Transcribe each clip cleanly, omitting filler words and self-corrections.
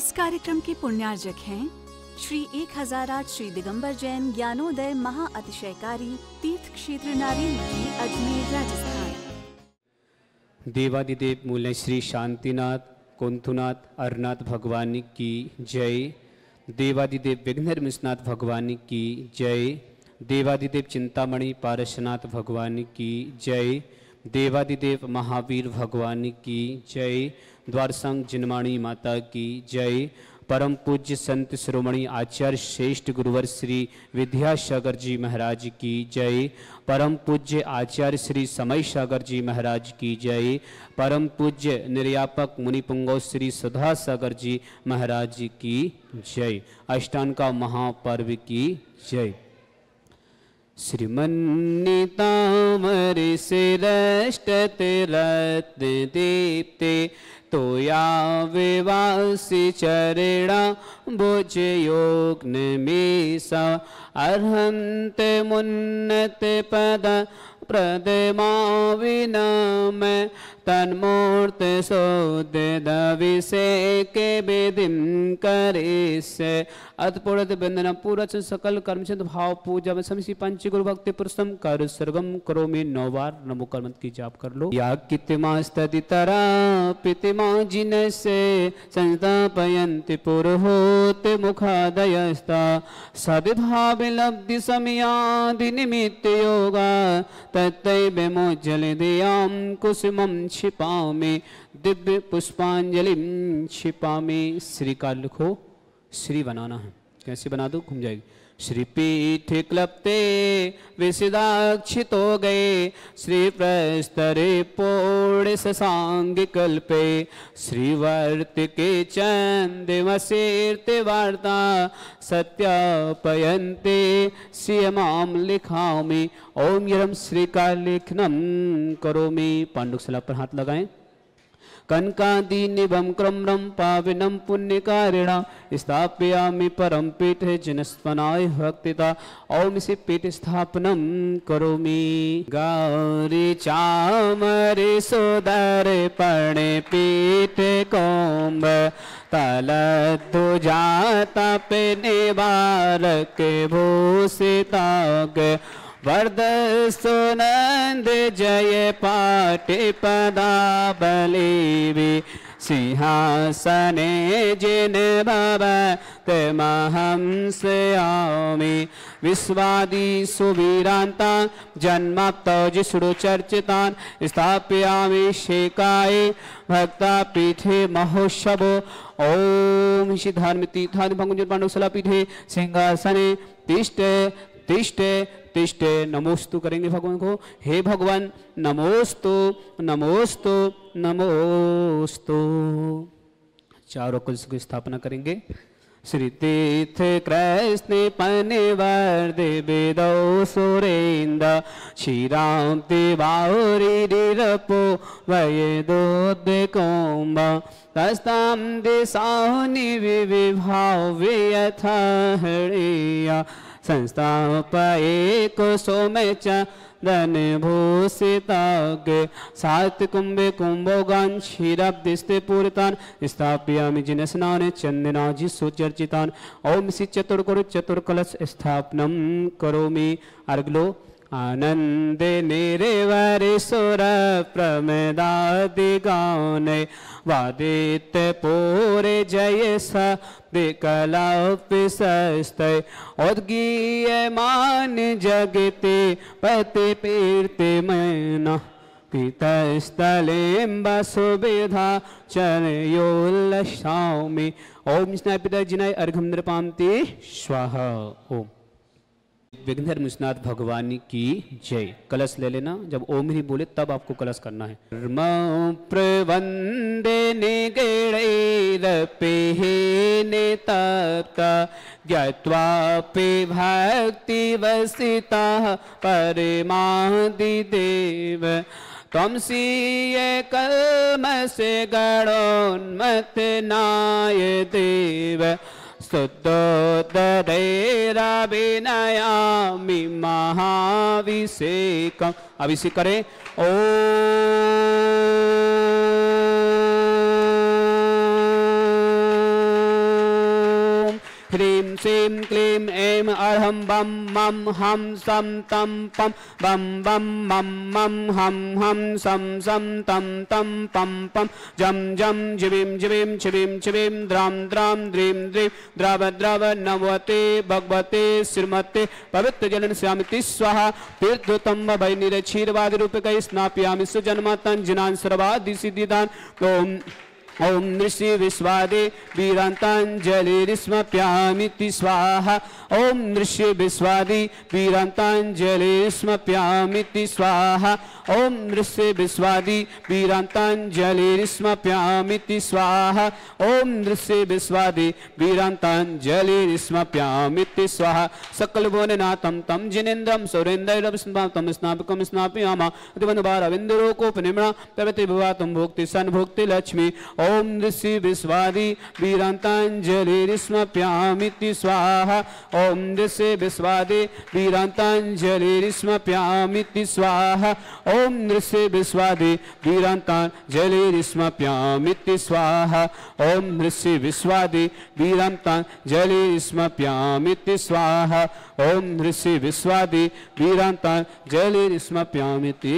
इस कार्यक्रम के पुण्यार्जक हैं श्री 1008 श्री दिगंबर जैन ज्ञानोदय महा अतिशयकारी तीर्थ क्षेत्र नारेंद्र जी, अजमेर, राजस्थान। देवादिदेव मूल्य श्री शांतिनाथ कुंथुनाथ अरनाथ भगवान की जय। देवादिदेव विघ्नर्मिषनाथ भगवान की जय। देवादिदेव चिंतामणि पारसनाथ भगवान की जय। देवादिदेव महावीर भगवान की जय। द्वारसंग जिनमाणी माता की जय। परम पूज्य संत शिरोमणि आचार्य श्रेष्ठ गुरुवर श्री विद्यासागर जी महाराज की जय। परम पूज्य आचार्य श्री समय सागर जी महाराज की जय। परम पूज्य निर्यापक मुनिपुंगव श्री सुधा सागर जी महाराज की जय। अष्टांग का महापर्व की जय। श्रीमन्नितामरे सिरष्टते रत्न दीप्ते तोया विवासी चरणा भुज योग निमेषा अर्हन्त मुन्नत पद प्रदमा विनम तन्मूर्त सोद दविसे के वेदिम करे से अतपुरत बंदन पूरा सकल कर्मचंद भाव पूजा में समसी पंच गुरु भक्ति पुरुषम कर सर्वम करो में 9 बार नमो कर्मंत की जाप कर लो। या कितमा स्तदितरा पितिमा जिन से संस्थापयन्ति पुरोहोते मुखादयस्ता सद्भाव लब्धि समयादि निमित्त योगा तत्तै विमोज्जल दयाम कुसुमं छिपामि दिव्य पुष्पांजलिम छिपामि। श्री का लिखो, श्री बनाना है, कैसे बना दो घूम जाएगी। श्री पीठ क्लप्ते विसिदाक्षितो गए श्री प्रस्तरे पोड़ ससांग कल्पे श्रीवर्त के चंदमसेर्ते वार्ता सत्यापयन्ते श्रियमाम लिखामि। ओम यरम श्री का लेखनम करोमि। पांडुकशला पर हाथ लगाएं। कनकादि निभम क्रम्रम पाविनम पुण्यकारिणा स्थापयामि परम पीठे जनस्वनाय भक्तिता। ओम इसी पीठ स्थापनम करोमि। गौरी चामरे सोदर पणे पीठ कोम्ब तलद्दु जाता पे निवारक भूषिताग वरद सुनंद जय पाटे पदाबली सिंहासने जिन भवत महंसयामि। विश्वादि सुवीरांता जन्माप्तौ जिष्णु चर्चितान स्थापयामि शेकाय भक्ता पीठे महोत्सवो। ओम श्री धार्मिक तीर्थादि भंगुंजन पांडुकशला पीठे सिंहासने तिष्ठे तिष्ठे तिष्ठे। नमोस्तु करेंगे भगवान को। हे भगवान नमोस्तु नमोस्तु नमोस्तु। चारों कुलस की स्थापना करेंगे। श्री तीर्थ कृष्ण पनिवर्दे वेदौ सुरेन्द्र श्रीराम देवारी रिरपो वयदोद्कोम्ब तस्तां दिशानि विभाव यथा हृया संस्थापये कुसुम चंदन भूषिताग सात कुंभे कुंभोगान क्षीराब्दिस्ते पूरितान स्थापयामि जिनस्नाने चंदनाजि सुचर्चितान। ओम श्री चतुर्कलश स्थापनम करोमि। अर्घलो आनंदे निरेवरे सुर प्रमदादि गाने वादित पूरे जय सलापिसस्तय उद्गीय मान जगते पति पीर्ति मैना पीतस्थलेम्ब सुविधा चरयोल्लसामि। ओम स्नापिता जिनाय अर्घम नृपान्ति स्वाहा। ओम विघ्नर्मिषनाथ भगवान की जय। कलश ले लेना, जब ओम ही बोले तब आपको कलश करना है। प्रवंदे निगणैरपेहेने तप्ता ज्ञात्वापि भक्ति वसिता परमादिदेव त्वं सीय कल्मषे गणोन्मत्त नाय देव स्तुतोदरैरभिनयामि महाभिषेकम्। अभिषेक करें। ओम ह्रीं श्रीं क्लीं ऐं अर्हं बं मं हं सं तं पं बं बं मं मं हं हं सं तं तं पं पं जं जं जिवीं जिवीं छिवीं छिवीं द्रां द्रां द्रीं द्रीं द्रव द्रव नमोते भगवते श्रीमते पवित्र जलन श्यामिति स्वाहा तीर्थोत्तम वै निरक्षीरवादि रूपकै स्नापयामि सुजन्मातं जिनान् सर्वादि सिद्धिदान् ओम ओम नृषि विश्वादे वीरांतांजलिस्मप्यामिति स्वाहा ओम नृषि विश्वादि वीरांतांजलिस्मप्यामिति स्वाहा ओम नृषि विश्वादि वीरांतांजलिस्मप्यामिति स्वाहा ओम नृषि विश्वादि वीरांतांजलिस्मप्यामिति स्वाहा सकल भुवननाथं तं जिनेन्द्रं सुरेन्द्रं स्नापकं स्नापयामः अतिवनभारविन्दरोकोपनिम्ना पवित्र विवातं भोक्ति सन्भोक्ति लक्ष्मी ओम नृषि विश्वादि वीरांतांजलिस्मप्यामिति स्वाहा ओम नृषि विश्वादि वीरांतांजलिस्मप्यामिति स्वाहा ओम नृषि विश्वादि वीरांतांजलिस्मप्यामिति स्वाहा ओम नृषि विश्वादि वीरांतांजलिस्मप्यामिति स्वाहा ओम नृषि विश्वादि वीरांतांजलिस्मप्यामिति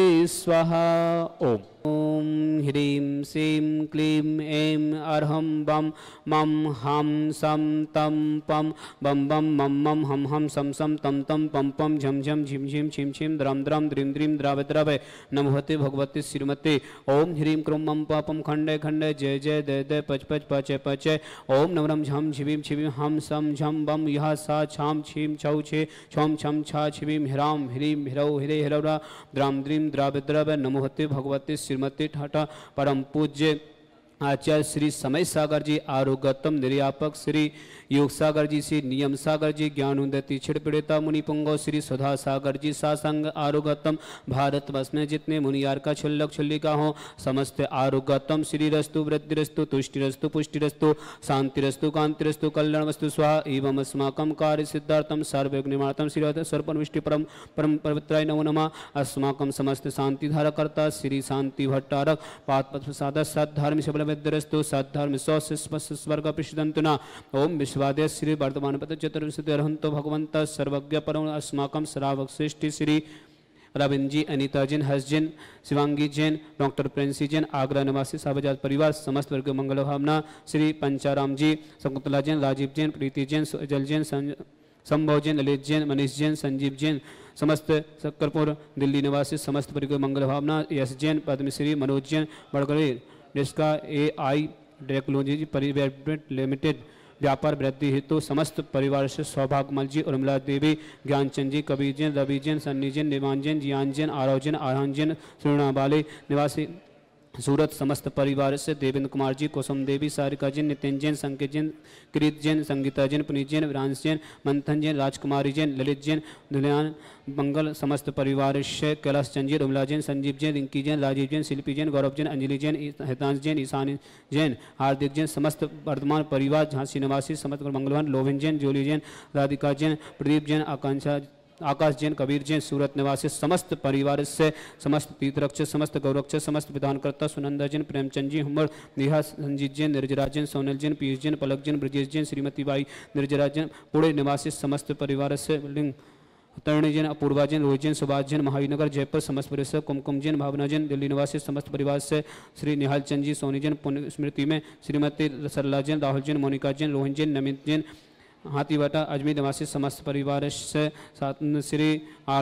स्वाहा ओम ओम ह्रीं श्रीं क्लीं ऐं अर्हं बं मं हं सं तं पं बं बं मं मं हं हं सं तं तं पं पं झं झं झिं झिं छिं छिं द्रां द्रां द्रीं द्रीं द्राव द्राव नमोते भगवते श्रीमते ओम ह्रीं क्रों मं पापं खण्डे खण्डे जय जय दय दय पच पच पचय पचय ओम नवरं झं छिवीं छिवीं हं सं झं बं यः सा छां छीं छौ छे छौं छं छा छिवीं ह्रां ह्रीं ह्रौ ह्रे ह्रौरा द्रां द्रीं द्राव द्राव नमोते भगवते श्रीमते ठाटा परम पूज्य आचार्य श्री समय सागर जी आरोग्यतम निर्यापक श्री योग सागर जी श्री नियम सागर जी ज्ञानोदय छिड़पिड़ता मुनि पुंगो श्री सुधा सागर जी सासंग आरोग्यतम भारतवर्ष में जितने मुनियार का छुल्लक छुल्लिका हो समस्त आरोग्यतम श्री रस्तु वृद्धिरस्तु तुष्टिरस्तु पुष्टिरस्तु शांतिरस्तु कांतिरस्तु कल्याण वस्तु स्वाहा एवं अस्माकं कार्य सिद्धार्थम सर्वयोग निमार्तम श्री सर्पनिष्टि परम परम पवित्राय नमो नमः अस्माकं समस्त शांति धारकर्ता श्री शांति भट्टारक पाद प्रसाद सद्धर्म सबल विद्रस्तु सद्धर्म स्वर्ग प्रसिद्धंतुना ओम विश्वादय श्री वर्तमान पद चतुर्विंशति अरहंतो भगवंत सर्वज्ञ परम अस्माकं श्रावक श्रेष्ठी श्री रविंद्र जी अनिता जैन हर्ष जैन शिवांगी जैन डॉक्टर प्रिंसी जैन आगरा निवासी सावजात परिवार समस्त वर्ग मंगल भावना श्री पंचाराम जी शकुंतला जैन राजीव जैन प्रीति जैन सुजल जैन संभव जैन ललित जैन मनीष जैन संजीव जैन समस्त सक्करपुर दिल्ली निवासी समस्त वर्ग मंगल भावना यश जैन पद्मश्री मनोज जैन बड़गढ़ी जिसका AI टेक्नोलॉजी प्राइवेट लिमिटेड व्यापार वृद्धि हेतु समस्त परिवार से सौभाग्यमल जी उर्मिला देवी ज्ञानचंद जी कबीर जैन रवि जैन सन्नी जैन निवान जैन जियान जैन आरव जैन आरहन जैन सुरणाबाली निवासी सूरत समस्त परिवार से देवेंद्र कुमार जी कुसुम देवी सारिका जैन नितिन जैन संकेत जैन कृत जैन संगीता जैन पुनीत जैन विरांश जैन मंथन जैन राजकुमारी जैन ललित जैन दुलियान मंगल समस्त परिवार से कैलाश चंद जी उमला जैन संजीव जैन रिंकी जैन राजीव जैन शिल्पी जैन गौरव जैन अंजलि जैन हितांश जैन ईशानी जैन हार्दिक जैन समस्त वर्धमान परिवार झांसी निवासी समस्त मंगलवान लोविन जैन जोली जैन राधिका जैन प्रदीप जैन आकांक्षा आकाश जैन कबीर जैन सूरत निवासी समस्त परिवार से समस्त तीर्थरक्षक समस्त गौरक्षक समस्त विधानकर्ता सुनंदा जैन प्रेमचंद जी हुमर नेहा संजीत जैन निर्जराज जैन सोनल जैन पीयूष जैन पलक जैन ब्रजेश जैन श्रीमती बाई निर्जराज जैन पुणे निवासी समस्त परिवार से लिंग तरुणी जैन अपूर्वा जैन रोहित जैन सुभाष जैन महावीनगर जयपुर समस्त परिसर कुमकुम जैन भावना जैन दिल्ली निवासी समस्त परिवार से श्री निहाल चंद जी सोनी जैन पुण्य स्मृति में श्रीमती सरला जैन राहुल जैन मोनिका जैन रोहन जैन नमित जैन हाथीवाटा अजमेर निवासी समस्त परिवार से श्री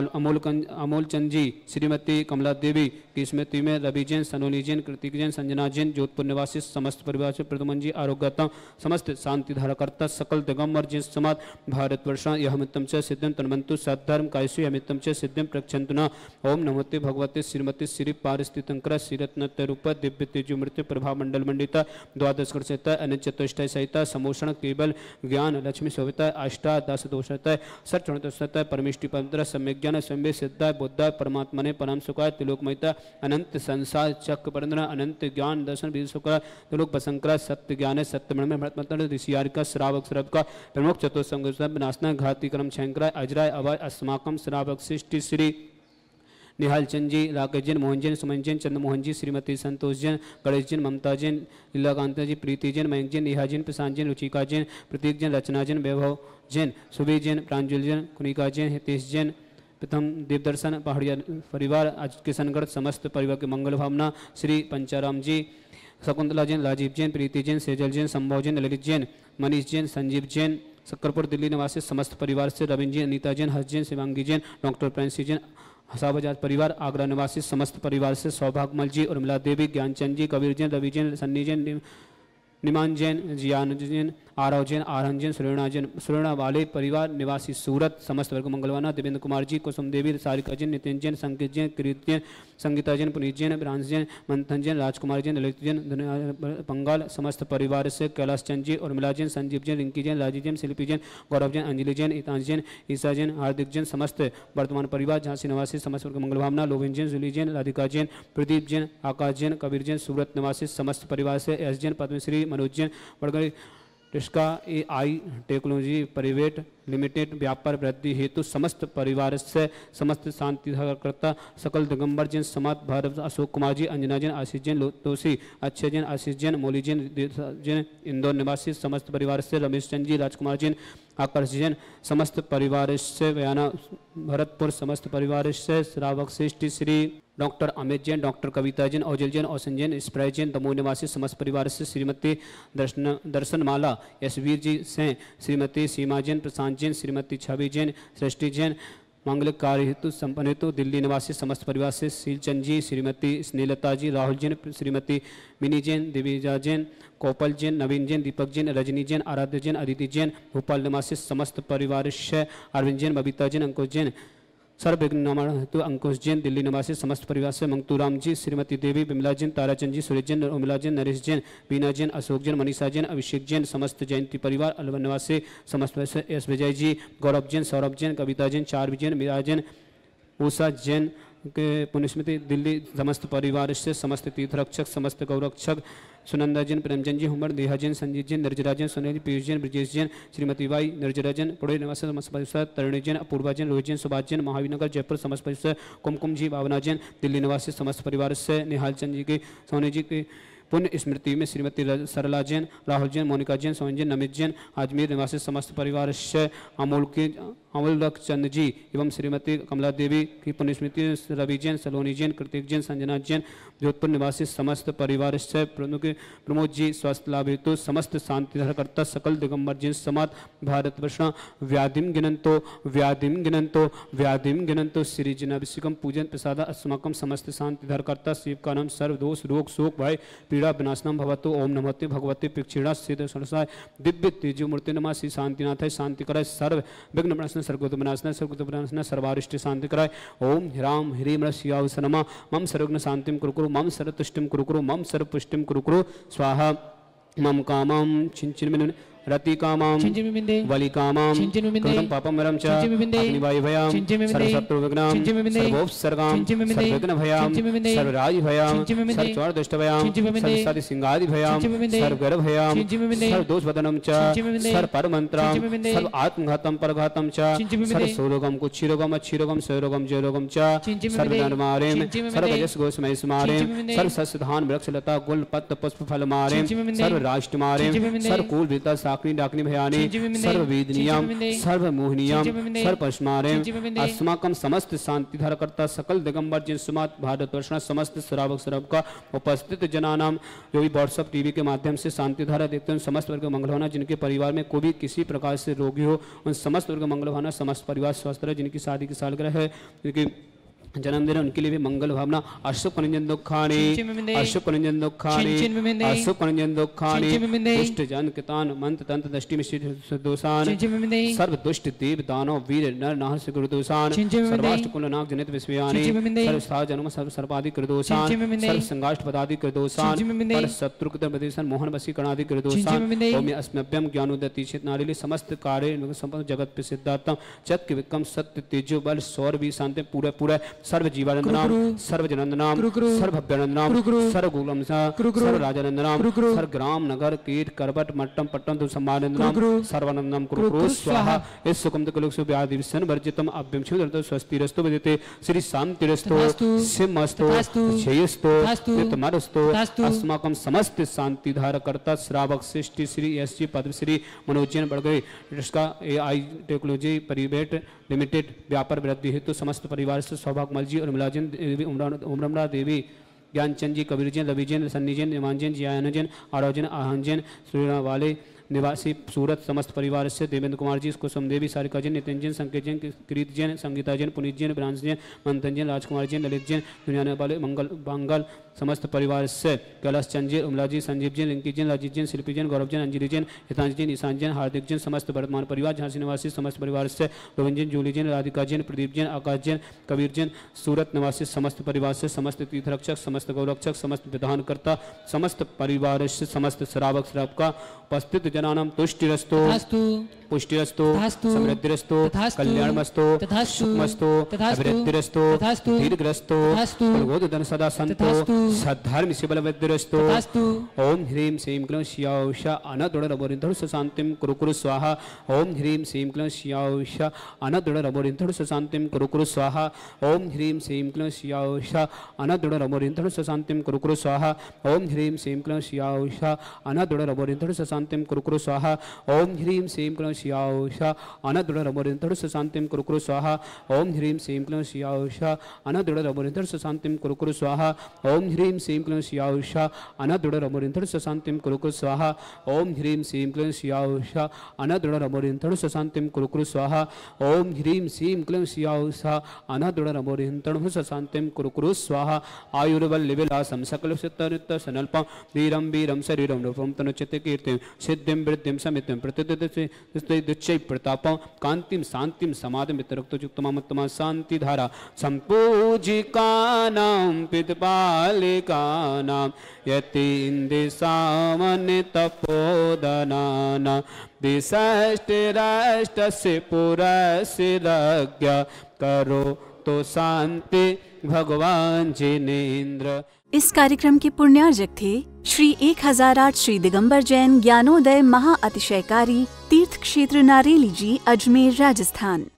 अमोल चंद जी श्रीमती कमला देवी की स्मृति में रवि जैन सनोली जैन कृतिक जैन संजना जैन जोधपुर निवासी समस्त परिवार से प्रदुमन जी आरोग्यता समस्त शांति धाराकर्ता सकल दिगंबर जिन समाज भारतवर्ष यहमितम च सिद्धिम तन्वंतु सद्धर्म कायसु यहमितम च सिद्धिम प्रक्षंतुना ओम नमोते भगवते श्रीमती श्री पारिस्थितंकर श्रीरत्नत रूप दिव्य तेजो मृत्यु प्रभा मंडल मंडिता द्वादश सहिता अनित चतुष्टय सहिता समोषण केवल ज्ञान लक्ष्मी शोभिता अष्टादश दोषता सचता परमिष्टि पवित्र सम्यक ज्ञान सम्य सिद्धाय बुद्धाय परमात्मने परम सुखाय तिलोकमयता अनंत संसार चक्र परंद्र अनंत ज्ञान दर्शन बीज सुखा तिलोक बसंकरा सत्य ज्ञान सत्य में भ्रतमतन ऋषियार का श्रावक श्रव का प्रमुख चतुर्संग विनाशना घाती क्रम छंकराय अजराय अभय अस्माकम श्रावक सृष्टि श्री निहाल चंद जी, राकेश जैन, मोहन जैन, सुमन जैन, चंद्रमोहन जी, श्रीमती संतोष जैन, गणेश जैन, ममता जैन, लीलाकांता जी, प्रीति जैन, मयंक जैन, नेहा जैन, प्रशांत जैन, रुचिका जैन, प्रतीक जैन, रचना जैन, वैभव जैन, सुबीर जैन, प्रांजल जैन, कुनिका जैन, हितेश जैन, प्रथम देवदर्शन पहाड़िया परिवार, आज किशनगढ़ समस्त परिवार के मंगल भावना, श्री पंचाराम जी, शकुंतला जैन, राजीव जैन, प्रीति जैन, सेजल जैन, संभव जैन, ललित जैन, मनीष जैन, संजीव जैन, सक्करपुर दिल्ली निवासी समस्त परिवार से रविंद्र जैन, अनीता जैन, हर्ष जैन, शिवांगी जैन, डॉक्टर प्रेंसी जैन, हसाबजाज परिवार, आगरा निवासी समस्त परिवार से सौभागमल जी, उर्मिला देवी, ज्ञानचंद जी, कबीर जैन, रवि जैन, सन्नी जैन, निमान जैन, जियान जैन, आरव जैन, आरहन जैन, सुरेणा वाले परिवार निवासी सूरत समस्त वर्ग मंगलवाना, देवेंद्र कुमार जी, कुसुम देवी, सारिका जैन, नितिन जैन, संकेत जैन, कृत जैन, संगीता जैन, पुनीत जैन, ब्रांस जैन, मंथन जैन, राजकुमार जैन, ललित जैन, बंगाल समस्त परिवार से कैलाश चंद जी, उर्मिला जैन, संजीव जैन, रिंकी जैन, राजीव जैन, शिल्पी जैन, गौरव जैन, अंजलि जैन, इतांश जैन, ईसा जैन, हार्दिक जैन, समस्त वर्तमान परिवार झांसी निवासी समस्त वर्ग मंगल भावना, लोविन जैन, जुली जैन, राधिका जैन, प्रदीप जैन, आकाश जैन, कबीर जैन, सूरत निवासी समस्त परिवार से S Jain, Padmashri Manoj Jain, Badgarh Tiska AI technology private limited व्यापार वृद्धि हेतु समस्त परिवार से समस्त शांतिकर्ता सकल दिगंबर जैन, समाज भारत, अशोक कुमार जी, अंजना जैन, आशीष जैन, लोतोसी, अक्षय जैन, आशीष जैन, मौली जैन, इंदौर निवासी समस्त परिवार से रमेश चंद जी, राजकुमार जैन, आकर्ष जैन, समस्त परिवार से बयाना भरतपुर समस्त परिवार से श्रावक श्रेष्ठ श्री डॉक्टर अमित जैन, डॉक्टर कविता जैन, औजल जैन, औसन जैन, स्प्राय जैन, दमोह निवासी समस्त परिवार से श्रीमती दर्शनमाला यशवीर जी से श्रीमती सीमा जैन, प्रशांत जैन, श्रीमती छवि जैन, सृष्टि जैन, मांगलिक कार्य हेतु संपन्न हेतु दिल्ली निवासी समस्त परिवार से शीलचंद जी, श्रीमती स्नेहलता जी, राहुल जैन, श्रीमती मिनी जैन, दिविजा जैन, कोपल जैन, नवीन जैन, दीपक जैन, रजनी जैन, आराध्य जैन, अदिति जैन, भोपाल निवासी समस्त परिवार से अरविंद जैन, बबीता जैन, अंकुश जैन, सर्वविघ्न हेतु अंकुश जैन, दिल्ली निवासी समस्त परिवार से मंगतूराम जी, श्रीमती देवी, बिमला जैन, ताराचंद जी, सुरेश जैन, उर्मिला जैन, नरेश जैन, बीना जैन, अशोक जैन, मनीषा जैन, अभिषेक जैन, समस्त जयंती परिवार, अलवर निवासी समस्त एस विजय जी, गौरव जैन, सौरभ जैन, कविता जैन, चार जैन, मीरा जैन, उषा जैन के पुण्यस्मृति दिल्ली समस्त परिवार से समस्त तीर्थरक्षक समस्त गौरक्षक सुनंदा जैन, प्रेमचंद जी, हुमर, देहा जैन, संजीत जैन, निर्जरा जैन, सोनेल, पीयूष जैन, ब्रजेश जैन, श्रीमती बाई, निर्जरा जैन, पुणे निवासी समस्त परिसर, तरुणी जैन, अपूर्वा जैन, रोहित जैन, सुभाष जैन, महावीर नगर जयपुर समस्त परिसर, कुमकुम जी, भावना जैन, दिल्ली निवासी समस्त परिवार से निहाल चंद जी के सोने जी के पुण्य स्मृति में श्रीमती सरला जैन, राहुल जैन, मोनिका जैन, सोहन जैन, नमित जैन, अजमेर निवासी समस्त परिवार से अमूल चंद जी एवं श्रीमती कमला देवी की पुण्य स्मृति, रवि जैन, सलोनी जैन, कृतिक जैन, संजना जैन, जोधपुर निवासी समस्त परिवार से प्रमोद जी, स्वास्थ्य लाभ हेतु समस्त शांतिकर्ता सकल दिगंबर जैन, समाज भारतवर्ष, व्याधिम गिनंतो श्री जनाभिषेकम पूजन प्रसाद अस्माकम समस्त शांतिधरकर्ता शिव का नाम सर्वदोष रोग शोक भय पीड़ा विनाशनम भवतु ओम नमोते भगवते पिक्षीणा सिद्ध सरसाय दिव्य तेजो मूर्ति नमः श्री शांतिनाथाय शांति कराय सर्व विघ्न विनाशना सर्वगुत विनाशना सर्वारिष्ट शांति कराय ओम ह्राम ह्रीम शिवावस नमः मम सर्वज्ञ शांतिम कुरु मम सर्वतुष्टिम कुरु मम सर्वपुष्टिम कुरु स्वाहा मम कामं छिंचिन रति कामां वली कामां कृतं पापं वरं च अग्निवायु भयां सर्वशत्रु विघ्नां सर्वोपसर्गां सर्वविघ्न भयां सर्वराज भयां सर्वचोर दुष्ट भयां सर्वसादि सिंगादि भयां सर्वगर्भ भयां सर्वदोष वदनं च सर्वपरमंत्रां सर्व आत्मघातं परघातं च सर्वसोरोगं कुक्षिरोगं अच्छिरोगं स्वरोगं जयरोगं च सर्वधर्मारें सर्वजस गोस्मय स्मारें सर्वसस्यधान वृक्षलता गुल पत्र पुष्प फल मारें सर्वराष्ट्रमारें सर्वकुल विता साकनी डाकनी भयानी सर्ववेदनीयां सर्वमोहनीयां सर्वपश्मारें अस्माकं समस्त शांतिधरकर्ता सकल दिगंबर जिन समाज भारतवर्ष समस्त श्रावक श्रावक का उपस्थित जनानां जो भी व्हाट्सअप टीवी के माध्यम से शांतिधारा देखते हैं समस्त वर्ग मंगल होना, जिनके परिवार में कोई भी किसी प्रकार से रोगी हो उन समस्त वर्ग मंगल होना, समस्त परिवार स्वस्थ रहे, जिनकी शादी की सालगिरह है, जिनकी जन्मदिन उनके लिए भी मंगल भावना। अशुभ निंजन दुखानी अशुभ निंजन दुखानी अशुभ निंजन दुखानी दुष्ट जन कितान मंत्र तंत्र दृष्टि में दोषान सर्व दुष्ट देव दानव वीर नर नाह से गुरुदोषान सर्वाष्ट कुल नाग जनित विश्वयानी सर्व साह जन्म सर्व सर्वादि कृदोषान सर्व संगाष्ट पदादि कृदोषान पर शत्रु कृत प्रदेशन मोहन वसी कणादि कृदोषान ओम अस्म्यभ्यम ज्ञानोदति चित नारिले समस्त कार्य संपन्न जगत पे सिद्धार्थम चक्र विक्रम सत्य तेजो बल सौर भी शांति पूरे पूरे सर्व जीवानंदनाम सर्व जनंदनाम सर्व भव्यानंदनाम सर्व गुलम सर्व राजानंदनाम सर्व ग्राम नगर कीट करबट मट्टम पट्टम तुम सम्मानंदनाम सर्वानंदनाम कुरु स्वाहा इस सुकम कलुक सुव्याधि विसन वर्जितम अभ्यम क्षुद्रतो स्वस्तिरस्तु विदिते श्री शांतिरस्तु सिमस्तु जयस्तु नितमरस्तु अस्माकं समस्त शांति धारकर्ता श्रावक सृष्टि श्री एसजी पद्मश्री मनोजन बड़गई इसका एआई टेक्नोलॉजी प्राइवेट लिमिटेड व्यापार वृद्धि हेतु समस्त परिवार से सौभाग्यमल जी और मिलाजन देवी उमरमरा देवी ज्ञानचंद जी कबीरजन रविजन सन्नीजन निमांजन जियानजन आरोजन आहंजन सूर्य वाले निवासी सूरत समस्त परिवार से देवेंद्र कुमार जी कुसुम देवी सारिकाजन नितिनजन संकेतजन कृतजन संगीताजन पुनीतजन ब्रांसजन मंथनजन राजकुमार जन ललितजन दुनिया वाले मंगल बांगल समस्त परिवार से कैलाश चंद्र उमलाजी संजीवजन रिंकीजन राजीजन शिल्पीजन गौरवजन अंजलिजन हितांजन ईशानजन हार्दिकजन समस्त वर्तमान परिवार झांसी निवासी समस्त परिवार से गोविंदजन जूलीजन राधिकाजन प्रदीपजन आकाशजन कबीरजन सूरत निवासी समस्त परिवार से समस्त तीर्थरक्षक समस्त गौरक्षक समस्त विधानकर्ता समस्त परिवार से समस्त श्रावक श्रावका उपस्थित जनानां तुष्टिरस्तु पुष्टिरस्तु समृद्धिरस्तु कल्याणमस्तु सुखमस्तु अभिवृद्धिरस्तु दीर्घरस्तु प्रबोधन सदा संतो सद्धर्म शिवलवृद्धिरस्तु ओम ह्रीं श्रीं क्लीं श्याउषा अनदुडरबोरिंधुर शांतिं कुरु कुरु स्वाहा ओम ह्रीं श्रीं क्लीं श्याउषा अनदुडरबोरिंधुर शांतिं कुरु कुरु स्वाहा ओम ह्रीं श्रीं क्लीं श्याउषा अनदुडरबोरिंधुर शांतिं कुरु कुरु स्वाहा ओम ह्रीं श्रीं क्लीं श्याउषा अनदुडरबोरिंधुर शांतिं कुरु कुरु स्वाहा ओम ह्रीं श्रीं क्लीं श्याउषा अनदुडरबोरिंधुर शांतिं कुरु कुरु स्वाहा ओम ह्रीं श्रीं क्लीं श्याउषा अनदुडरबोरिंधुर शांतिं कुरु कुरु स्वाहा ओम ह्रीं श्रीं क्लीं श्याउषा अनदुडरबोरिंधुर शांतिं कुरु कुरु स्वाहा ओम ह्रीं श्रीं क्लीं श्याउषा अनदुडरबोरिंधुर शांतिं कुरु कुरु स्वाहा ओम ह्रीं श्रीं क्लीं श्याउषा अनदुडरबोरिंधुर शांतिं कुरु कुरु स्वाहा आयुर्वल्लिविलासं सकलसिद्धनित्य सनल्पं वीरं वीरं शरीरं रूपं तनुचिते कीर्तिं सिद्धिं वृद्धिं समितिं प्रतिदिच्चै प्रतापं कांतिं शांतिं समाधिं वितरक्तयुक्तमामुत्तमा शांतिधारा संपूजिकानां पितपालिकानां यतीन्द्रिसामनितपोदनानां दिशष्टिराष्टस्य पुरस्य रज्ञ करो तो शांति भगवान जिनेन्द्र। इस कार्यक्रम के पुण्यार्जक थे श्री 1008 श्री दिगंबर जैन ज्ञानोदय महाअतिशयकारी तीर्थ क्षेत्र नारेली जी, अजमेर, राजस्थान।